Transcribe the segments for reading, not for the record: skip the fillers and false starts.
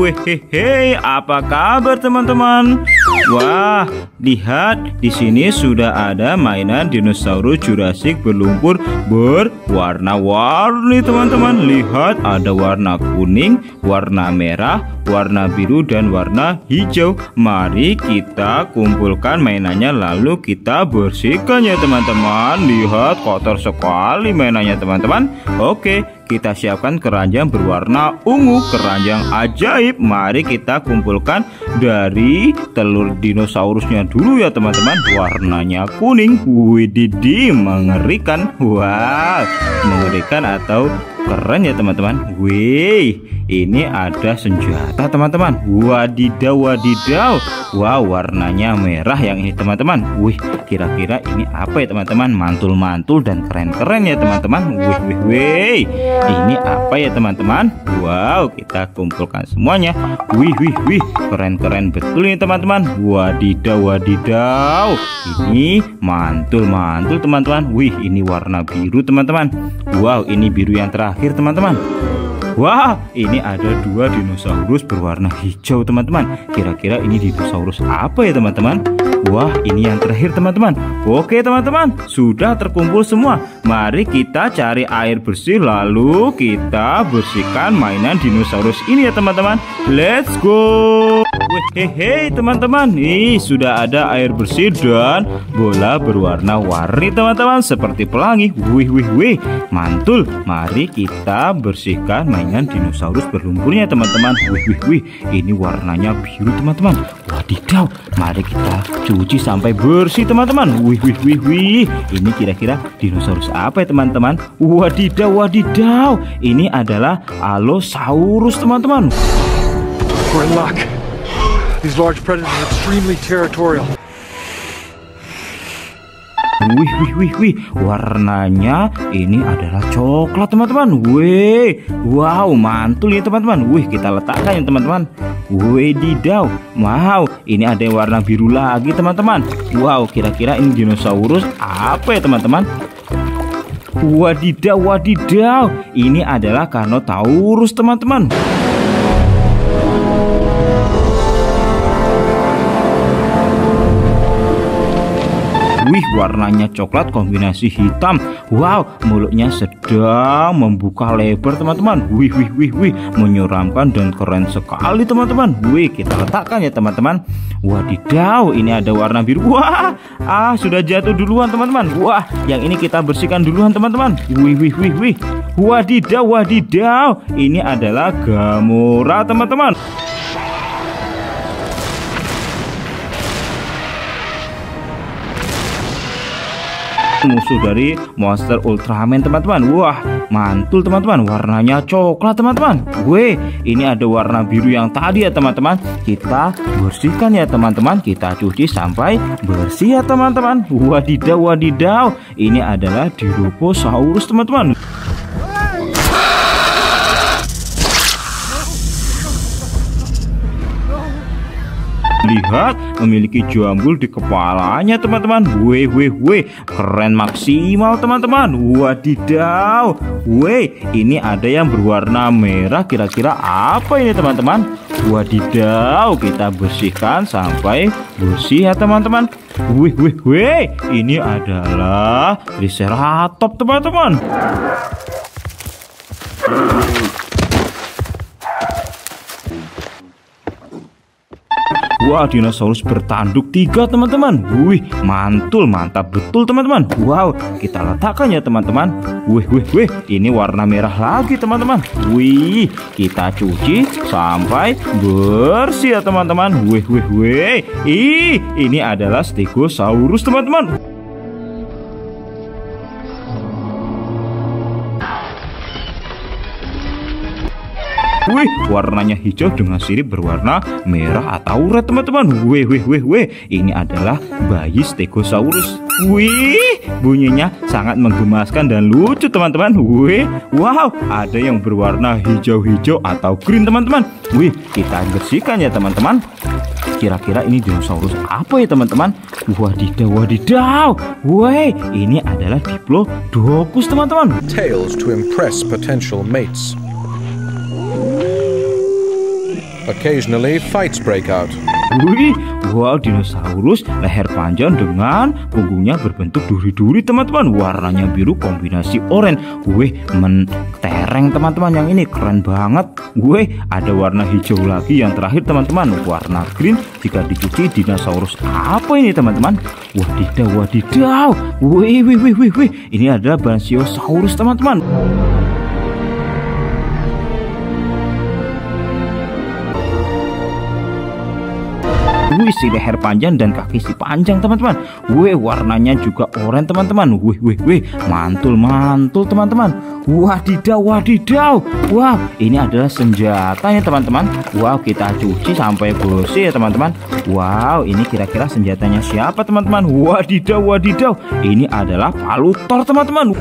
Wehehe, apa kabar teman-teman? Wah, lihat di sini sudah ada mainan dinosaurus Jurassic berlumpur berwarna-warni teman-teman. Lihat ada warna kuning, warna merah, warna biru dan warna hijau. Mari kita kumpulkan mainannya lalu kita bersihkan ya teman-teman. Lihat kotor sekali mainannya teman-teman. Oke, kita siapkan keranjang berwarna ungu, keranjang ajaib. Mari kita kumpulkan dari telur dinosaurusnya dulu ya teman-teman. Warnanya kuning. Widih, mengerikan. Wow, mengerikan atau keren ya teman-teman. Wih, ini ada senjata teman-teman. Wadidaw, wadidaw. Wow, warnanya merah yang ini teman-teman. Wih, kira-kira ini apa ya teman-teman? Mantul-mantul dan keren-keren ya teman-teman. Wih. Ini apa ya teman-teman? Wow, kita kumpulkan semuanya. Wih, keren-keren betul ini teman-teman. Wadidaw, wadidaw. Ini mantul-mantul teman-teman. Wih, ini warna biru teman-teman. Wow, ini biru yang terakhir teman-teman. Wah, ini ada dua dinosaurus berwarna hijau teman-teman. Kira-kira ini dinosaurus apa ya teman-teman? Wah, ini yang terakhir teman-teman. Oke teman-teman, sudah terkumpul semua. Mari kita cari air bersih lalu kita bersihkan mainan dinosaurus ini ya teman-teman. Let's go. Hehehe teman-teman, nih sudah ada air bersih dan bola berwarna-warni teman-teman seperti pelangi. Wih, mantul. Mari kita bersihkan mainan dinosaurus berlumpurnya teman-teman. Wih, ini warnanya biru teman-teman. Wadidaw, mari kita cuci sampai bersih teman-teman. Wih, ini kira-kira dinosaurus apa ya teman-teman? Wadidaw, ini adalah Allosaurus teman-teman. We're in luck. These large predators are extremely territorial. Wih, warnanya ini adalah coklat teman-teman. Wow, mantul ya teman-teman. Wih, kita letakkan ya teman-teman. Wadidaw, wow, ini ada yang warna biru lagi teman-teman. Wow, kira-kira ini dinosaurus apa ya teman-teman? Wadidaw, ini adalah Carnotaurus teman-teman. Wih, warnanya coklat kombinasi hitam. Wow, mulutnya sedang membuka lebar teman-teman. Wih, menyeramkan dan keren sekali teman-teman. Wih, kita letakkan ya teman-teman. Wadidaw, ini ada warna biru. Wah, sudah jatuh duluan teman-teman. Wah, yang ini kita bersihkan duluan teman-teman. Wih. Wadidaw, ini adalah Gamora teman-teman. Musuh dari monster Ultraman teman-teman. Wah, mantul teman-teman. Warnanya coklat teman-teman. Wih, ini ada warna biru yang tadi ya teman-teman. Kita bersihkan ya teman-teman. Kita cuci sampai bersih ya teman-teman. Wadidaw, ini adalah Dilophosaurus teman-teman. Lihat, memiliki jambul di kepalanya teman-teman. Wih, keren maksimal teman-teman. Wadidaw. Wih, ini ada yang berwarna merah. Kira-kira apa ini teman-teman? Wadidaw, kita bersihkan sampai bersih ya teman-teman. Wih, ini adalah Triceratops teman-teman. Wah, dinosaurus bertanduk 3 teman-teman. Wih, mantul, mantap betul teman-teman. Wow, kita letakkan ya teman-teman. Wih, ini warna merah lagi teman-teman. Wih, kita cuci sampai bersih ya teman-teman. Wih, ini adalah Stegosaurus teman-teman. Wih, warnanya hijau dengan sirip berwarna merah atau red teman-teman. Wih, ini adalah bayi Stegosaurus. Wih, bunyinya sangat menggemaskan dan lucu teman-teman. Wih, wow, ada yang berwarna hijau-hijau atau green teman-teman. Wih, kita bersihkan ya teman-teman. Kira-kira ini dinosaurus apa ya teman-teman? Wadidaw. Wih, ini adalah Diplodocus teman-teman. Tails to impress potential mates. Occasionally, fights break out. Wih, wow, dinosaurus leher panjang dengan punggungnya berbentuk duri-duri teman-teman. Warnanya biru kombinasi oranye. Wih, mentereng teman-teman, yang ini keren banget. Wih, ada warna hijau lagi yang terakhir teman-teman, warna green jika dicuci. Dinosaurus apa ini teman-teman? Wadidaw, wadidaw. Wih, ini adalah Brachiosaurus teman-teman. Wih, si leher panjang dan kaki si panjang teman-teman. Wih, warnanya juga oranye teman-teman. Wih, mantul teman-teman. Wadidaw, wadidaw. Wow, ini adalah senjatanya teman-teman. Wow, kita cuci sampai bersih ya teman-teman. Wow, ini kira-kira senjatanya siapa teman-teman? Wadidaw, wadidaw. Ini adalah palu Thor teman-teman.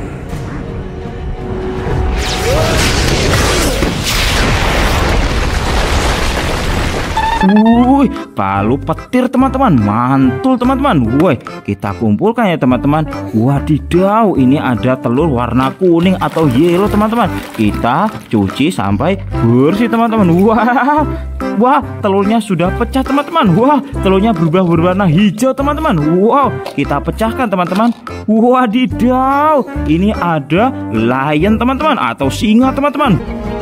Wuih, palu petir teman-teman, mantul teman-teman. Woi, kita kumpulkan ya teman-teman. Wadidaw, ini ada telur warna kuning atau yellow teman-teman. Kita cuci sampai bersih teman-teman. Wah, telurnya sudah pecah teman-teman. Wah, telurnya berubah berwarna hijau teman-teman. Wow, kita pecahkan teman-teman. Wadidaw, ini ada lion teman-teman atau singa teman-teman.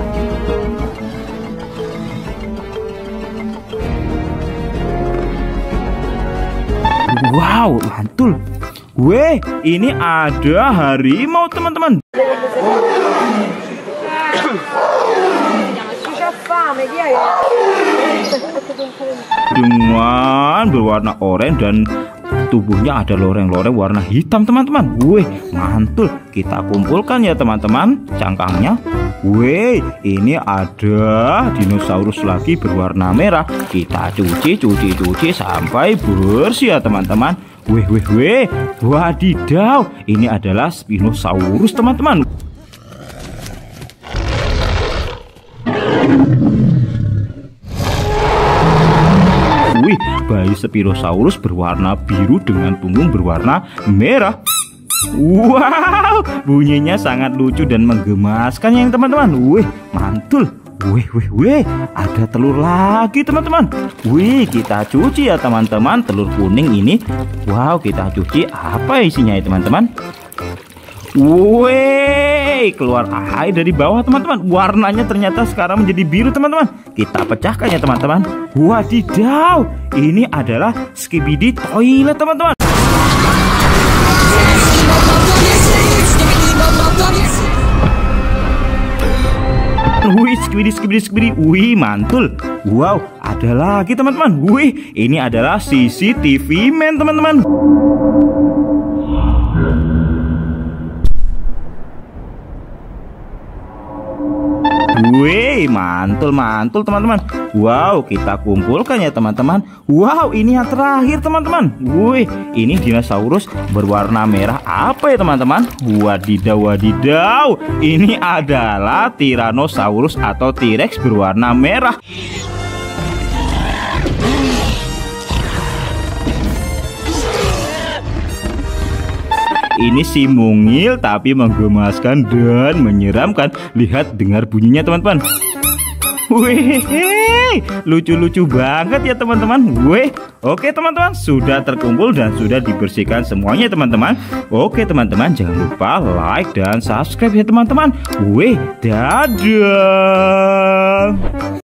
Wow, mantul. Weh, ini ada harimau teman-teman. Dengan berwarna oranye dan tubuhnya ada loreng-loreng warna hitam teman-teman. Wih, mantul. Kita kumpulkan ya teman-teman cangkangnya. Wih, ini ada dinosaurus lagi berwarna merah. Kita cuci sampai bersih ya teman-teman. Wih, wadidaw. Ini adalah Spinosaurus teman-teman. Wih, bayi Spinosaurus berwarna biru dengan punggung berwarna merah. Wow, bunyinya sangat lucu dan menggemaskan ya teman-teman. Wih, mantul. Wih, ada telur lagi teman-teman. Wih, kita cuci ya teman-teman. Telur kuning ini. Wow, kita cuci. Apa isinya ya teman-teman? Wih, keluar air dari bawah teman-teman. Warnanya ternyata sekarang menjadi biru teman-teman. Kita pecahkan ya teman-teman. Wadidaw, ini adalah Skibidi Toilet teman-teman. Wih, skibidi. Wih, mantul. Wow, ada lagi teman-teman. Wih, ini adalah CCTV Man teman-teman. Wih, mantul teman-teman. Wow, kita kumpulkan ya teman-teman. Wow, ini yang terakhir teman-teman. Wih, ini dinosaurus berwarna merah. Apa ya teman-teman? Wadidaw. Ini adalah Tyrannosaurus atau T-Rex berwarna merah. Ini si mungil tapi menggemaskan dan menyeramkan. Lihat, dengar bunyinya teman-teman. Wih, lucu-lucu banget ya teman-teman. Wih, oke teman-teman, sudah terkumpul dan sudah dibersihkan semuanya teman-teman. Oke teman-teman, jangan lupa like dan subscribe ya teman-teman. Wih, dadah.